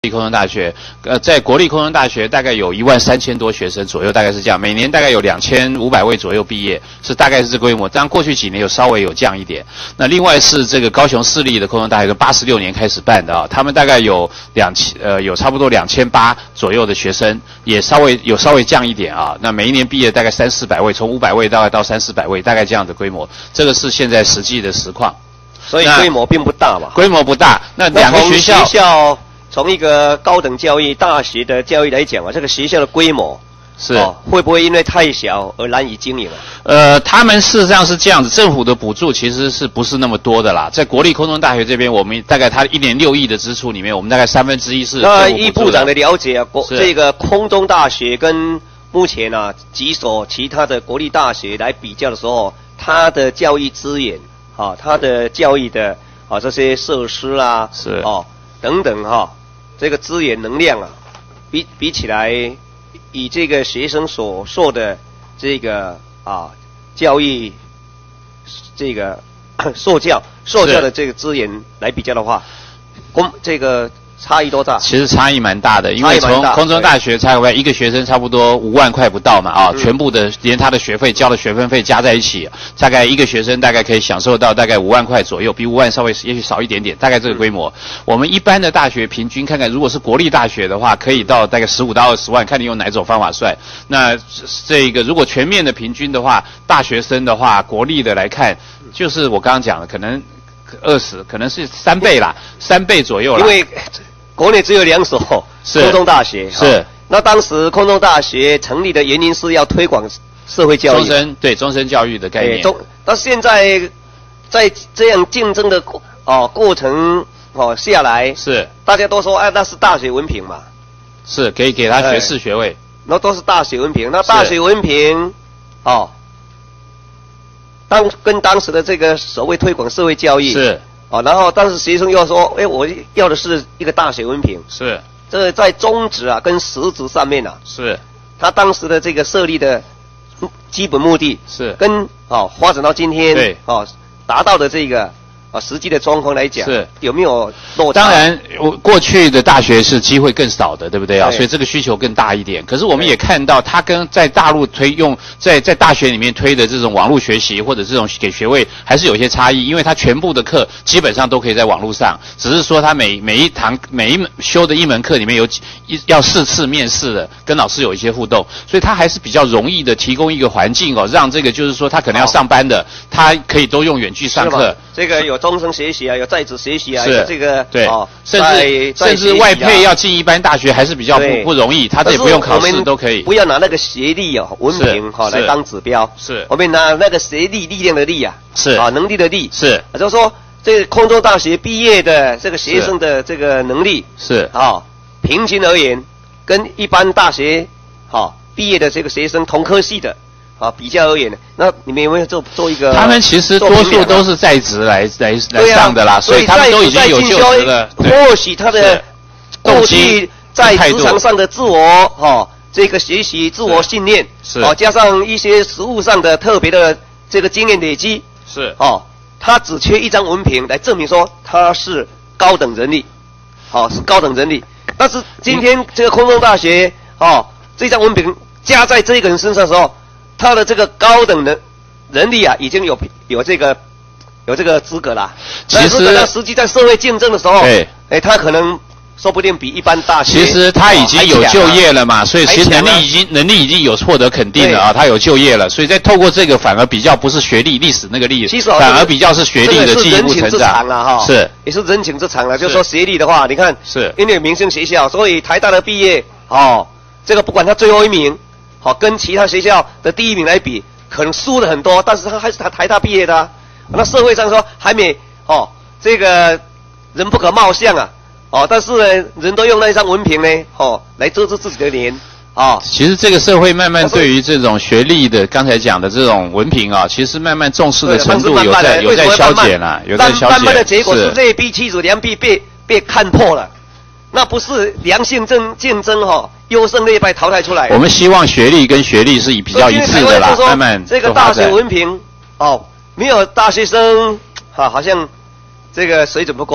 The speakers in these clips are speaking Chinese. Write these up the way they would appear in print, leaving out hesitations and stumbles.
空中大学，在国立空中大学大概有13000多学生左右，大概是这样，每年大概有2500位左右毕业，大概是这个规模。当然过去几年稍微有降一点。那另外是这个高雄市立的空中大学，86年开始办的啊，他们大概有差不多2800左右的学生，也稍微降一点啊。那每一年毕业大概300-400位，从500位大概到300-400位，大概这样的规模。这个是现在实际的实况。 所以规模并不大嘛。 规模不大。那两个学校。 从一个高等教育大学的教育来讲啊，这个学校的规模是会不会因为太小而难以经营他们事实上是这样子，政府的补助其实是不是那么多的啦？在国立空中大学这边，我们大概它1年6亿的支出里面，我们大概1/3是。 那依部长的了解啊，这个空中大学跟目前啊几所其他的国立大学来比较的时候，它的教育资源它的教育的这些设施啊是等等这个资源能量啊，比起来，以这个学生所受的这个教育这个受教的这个资源来比较的话，这个差异多大？ 其实差异蛮大的，因为从空中大学差一个学生差不多5万块不到嘛全部的连他的学费交的学分费加在一起，大概一个学生大概可以享受到大概5万块左右，比5万稍微也许少一点点，大概这个规模。我们一般的大学平均看看，如果是国立大学的话，可以到大概15到20万，看你用哪种方法算。那这个如果全面的平均的话，大学生的话，国立的来看，就是我刚刚讲的，可能20，可能是3倍啦，3倍左右啦。 因为国内只有2所空中大学， 是。 那当时空中大学成立的原因是要推广社会教育， 终身教育的概念。 但现在在这样竞争的过程下来，是大家都说那是大学文凭嘛， 是可以给他学士学位， 那都是大学文凭。那大学文凭跟当时的这个所谓推广社会教育是。 然后当时学生又说，我要的是一个大学文凭。 是。 这个在宗旨跟实质上面是。 他当时的这个设立的基本目的是跟发展到今天对达到的这个实际的状况来讲， 是有没有落差？ 当然，过去的大学是机会更少的，对不对啊？所以这个需求更大一点。可是我们也看到，它跟在大陆在大学里面推的这种网络学习或者这种给学位，还是有一些差异。因为它全部的课基本上都可以在网络上，只是说它每一门修的一门课里面要4次面试的，跟老师有一些互动，所以它还是比较容易的提供一个环境让这个就是说他可能要上班的，他可以都用远距上课。 这个有终身学习有在职学习有这个对甚至外配要进一般大学还是比较不容易，他这也不用考试都可以。 不要拿那个学历文凭来当指标， 是我们拿那个学历力量的力是能力的力是， 就是说这个空中大学毕业的这个学生的这个能力是平均而言跟一般大学毕业的这个学生同科系的比较而言，那你们有没有做一个？ 他们其实多数都是在职来上的啦，所以他们都已经有就职了。 或许他的过去在职场上的自我这个学习、自我训练，加上一些实务上的特别的这个经验累积， 是他只缺一张文凭来证明说他是高等人力，是高等人力。但是今天这个空中大学这张文凭加在这个人身上的时候，他的这个高等的人力已经有这个资格了。其实他实际在社会竞争的时候，他可能说不定比一般大学。 其实他已经有就业了嘛，所以其实能力已经有获得肯定了他有就业了，所以在透过这个反而比较不是学历历史那个历史，反而比较是学历的进一步成长。是也是人情之常了。就是说学历的话，你看是因为有明星学校，所以台大的毕业这个不管他最后一名。跟其他学校的第一名来比，可能输了很多，但是他还是台大毕业的那社会上说还没这个人不可貌相但是呢，人都用那一张文凭呢来遮住自己的脸其实这个社会慢慢对于这种学历的，刚才讲的这种文凭其实慢慢重视的程度有在消减了，有在消减。 慢慢的结果是劣币驱逐良币被看破了，那不是良性竞争优胜劣败淘汰出来。 我们希望学历跟学历是比较一致的啦，慢慢这个大学文凭没有大学生好像这个水准不够，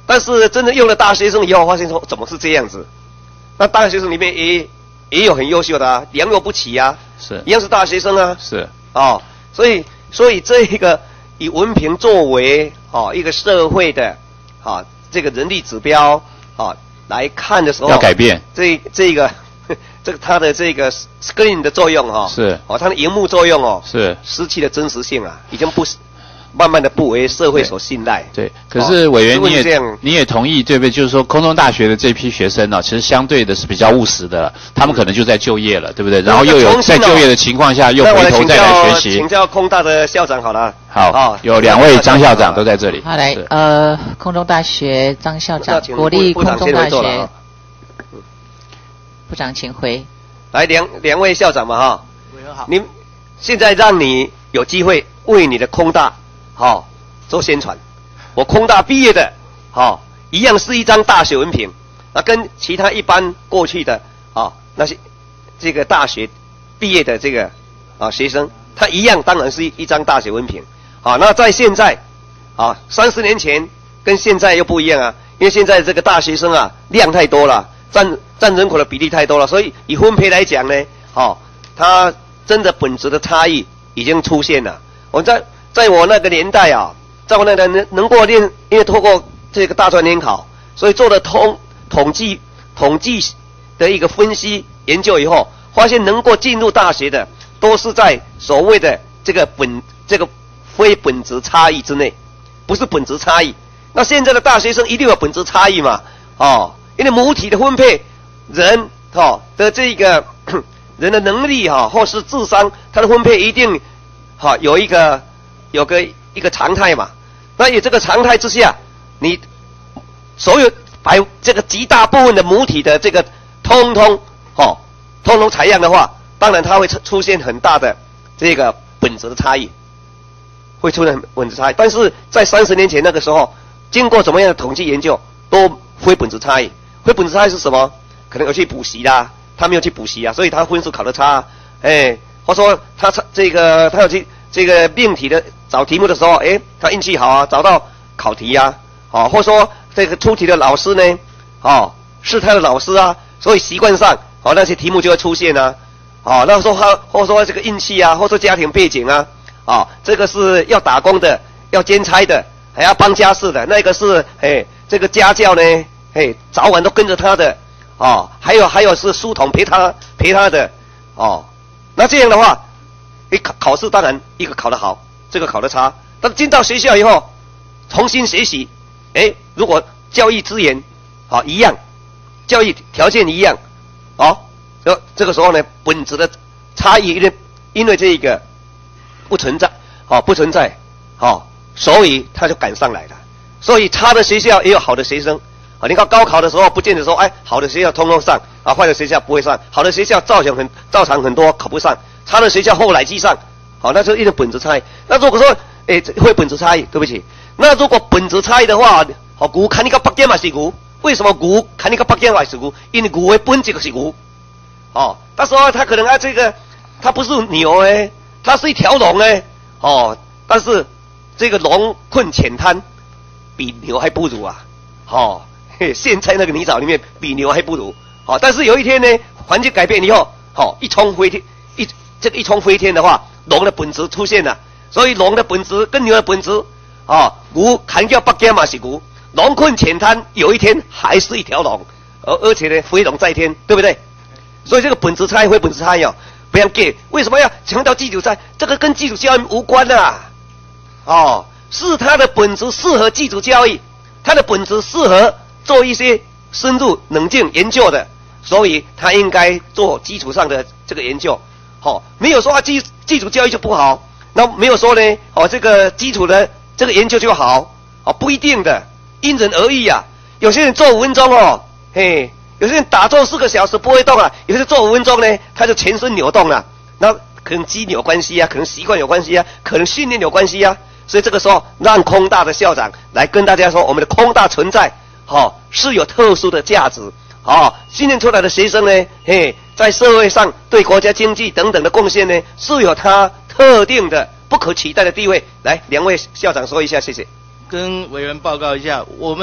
但是真的用了大学生以后，发现说怎么是这样子？那大学生里面也有很优秀的啊，良莠不齐啊， 是一样是大学生啊， 是哦，所以这个以文凭作为一个社会的这个人力指标来看的时候， 要改变这个它的这个 screen 的作用是它的荧幕作用是失去了真实性啊，已经慢慢的不为社会所信赖。 对，可是委员你也同意对不对？就是说空中大学的这批学生呢，其实相对的是比较务实的，他们可能就在就业了，对不对？然后又有在就业的情况下，又回头再来学习。 请教空大的校长好了。 好，有2位张校长都在这里。 好，来，空中大学张校长，国立空中大学部长请回。 来，两位校长嘛哈。 委员好。 您现在让你有机会为你的空大做宣传。我空大毕业的一样是一张大学文凭，跟其他一般过去的那些这个大学毕业的这个学生，他一样当然是一张大学文凭。那在现在30年前跟现在又不一样啊，因为现在这个大学生量太多了，占人口的比例太多了，所以以分配来讲呢，它真的本质的差异已经出现了。我在我那个年代在我那个能够因为透过这个大专联考，所以做了统计的一个分析研究以后，发现能够进入大学的都是在所谓的这个非本质差异之内，不是本质差异。那现在的大学生一定有本质差异嘛？因为母体的分配，人的这个人的能力或是智商，它的分配一定有一个常态嘛。那以这个常态之下，你所有这个极大部分的母体的这个通通采样的话，当然它会出现很大的这个本质的差异，会出现本质差异。但是在30年前那个时候，经过怎么样的统计研究，都非本质差异。非本质差异是什么？可能有去补习啦，他没有去补习所以他分数考得差。或者说他有去这个命题的找题目的时候，他运气好找到考题或者说这个出题的老师呢，是他的老师所以习惯上那些题目就会出现那时候或者说这个运气或者说家庭背景这个是要打工的，要兼差的，还要帮家事的，那个是这个家教呢，早晚都跟着他的还有是书童陪他的那这样的话，考试当然一个考得好，这个考得差，但进到学校以后重新学习，如果教育资源一样，教育条件一样这个时候呢，本质的差异因为这个不存在所以他就赶上来了。所以差的学校也有好的学生你看高考的时候，不见得说好的学校通通上坏的学校不会上，好的学校照常很多考不上，差的学校后来居上那就一定本质差异。那如果说会本质差异，对不起，那如果本质差异的话牛看你个北京嘛是牛，为什么牛看你个北京还是牛？因为牛的本质就是牛他说他可能这个他不是牛他是一条龙但是这个龙困浅滩比牛还不如陷在那个泥沼里面比牛还不如但是有一天呢，环境改变以后一冲飞天的话，龙的本质出现了。所以龙的本质跟牛的本质牛看叫北京嘛是牛，龙困浅滩有一天还是一条龙，而且呢飞龙在天，对不对？所以这个本质差异非本质差异不要给。为什么要强调基础差异？这个跟基础教育无关是它的本质适合基础教育，它的本质适合做一些深入冷静研究的，所以它应该做基础上的这个研究没有说基础教育就不好，那没有说呢这个基础的这个研究就好不一定的，因人而异有些人做5分钟有些人打坐4个小时不会动有些人做5分钟呢他就全身扭动了，那可能基因有关系可能习惯有关系可能训练有关系所以这个时候让空大的校长来跟大家说，我们的空大存在是有特殊的价值训练出来的学生呢在社会上对国家经济等等的贡献呢是有他特定的不可取代的地位。来，2位校长说一下，谢谢。 跟委员报告一下，我们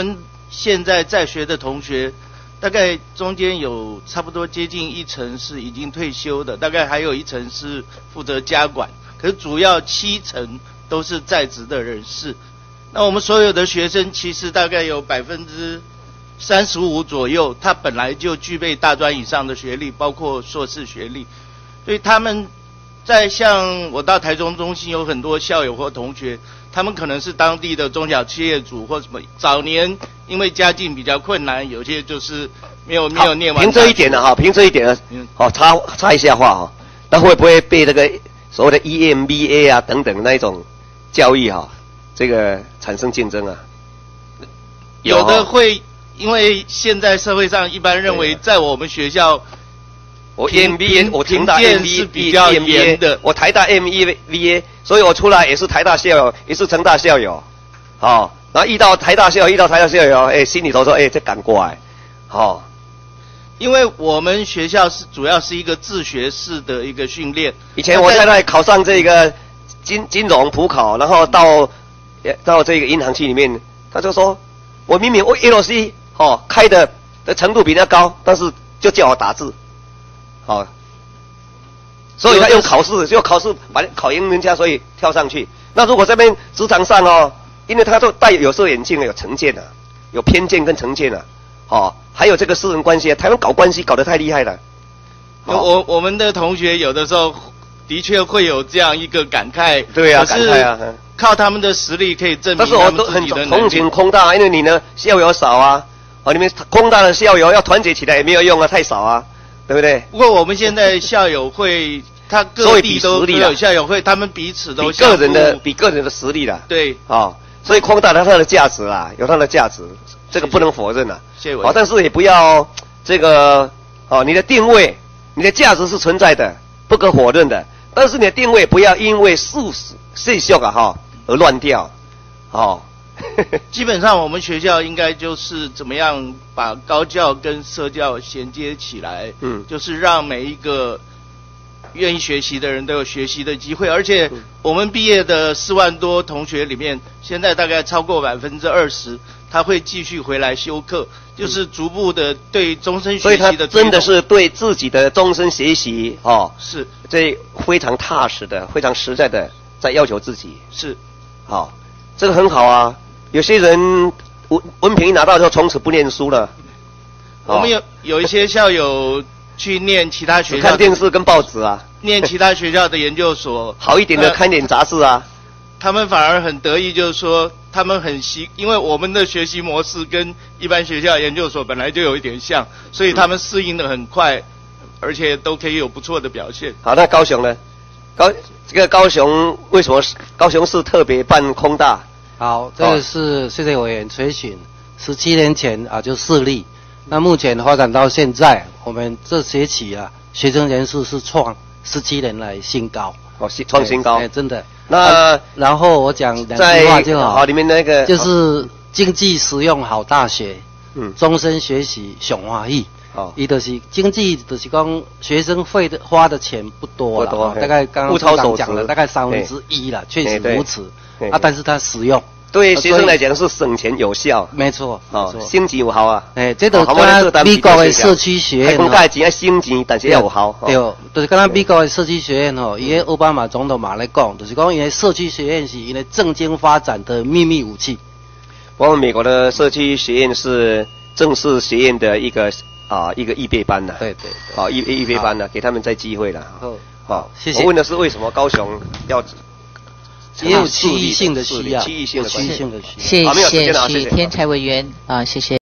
现在在学的同学，大概中间有差不多接近1成是已经退休的，大概还有1成是负责家管，可是主要7成都是在职的人士。那我们所有的学生其实大概有35%左右，他本来就具备大专以上的学历，包括硕士学历，所以他们在像我到台中中心有很多校友或同学，他们可能是当地的中小企业主或什么，早年因为家境比较困难，有些就是没有念完。 凭这一点呢，凭这一点呢，插一下话哈，那会不会被那个所谓的 EMBA 啊等等那一种教育这个产生竞争啊？ 有的会，因为现在社会上一般认为，在我们学校， 我 EMBA 我成大 MBA 是比较严的， 我台大 MEBA， 所以我出来也是台大校友，也是成大校友，然后遇到台大校友，心里头说，这赶过来， 因为我们学校主要是一个自学式的一个训练。 以前我在那考上这个金融普考，然后到这个银行去里面，他就说，我明明我 LC 开的程度比他高，但是就叫我打字，所以他用考试把考赢人家，所以跳上去。那如果这边职场上因为他都戴有色眼镜，有成见有偏见跟成见还有这个私人关系台湾搞关系搞得太厉害了。 我们的同学有的时候的确会有这样一个感慨， 对啊，感慨啊， 靠他们的实力可以证明但是我都很同情空大，因为你呢校友少啊，你们空大的校友要团结起来也没有用啊，太少啊，对不对？ 不过我们现在校友会，他各地都有校友会，他们彼此都比个人的实力啦， 对所以空大它的价值啦，有它的价值，这个不能否认啦。 谢谢委员。 但是也不要这个你的定位，你的价值是存在的，不可否认的。但是你的定位不要因为世俗而乱掉， 基本上我们学校应该就是怎么样把高教跟社教衔接起来，就是让每一个愿意学习的人都有学习的机会，而且我们毕业的4万多同学里面，现在大概超过20%，他会继续回来修课，就是逐步的对终身学习的推动。 所以他真的是对自己的终身学习是这非常踏实的、非常实在的在要求自己。 是， 这个很好啊。有些人文凭一拿到就从此不念书了。 我们有一些校友去念其他学校， 看电视跟报纸啊， 念其他学校的研究所， 好一点的看点杂志啊。 他们反而很得意，就是说他们因为我们的学习模式跟一般学校研究所本来就有一点像，所以他们适应的很快，而且都可以有不错的表现。 好，那高雄呢？高雄为什么高雄市特别办空大？ 好，这个是谢谢委员垂询。17年前就设立，那目前发展到现在，我们这学期学生人数是创17年来新高。 创新高， 真的。 那然后我讲2句话就好。 里面那个就是经济实用好大学，终身学习上欢喜。伊就是经济，就是讲学生花的钱不多了，大概刚刚处长讲了，大概1/3啦，确实如此。但是它实用。 对学生来讲是省钱有效， 没错， 升级有效啊！ 这都跟美国的社区学院， 讲价钱要升级，但是要有效。 对，就是跟美国的社区学院伊个奥巴马总统嘛来讲，就是讲因为社区学院是因为政经发展的秘密武器。 我们美国的社区学院是正式学院的一个预备班呐。 对， 预备班呐，给他们再机会了。 好，谢谢。 我问的是为什么高雄要？ 也有区域性的需要， 区域性的需要。 谢谢许天才委员谢谢。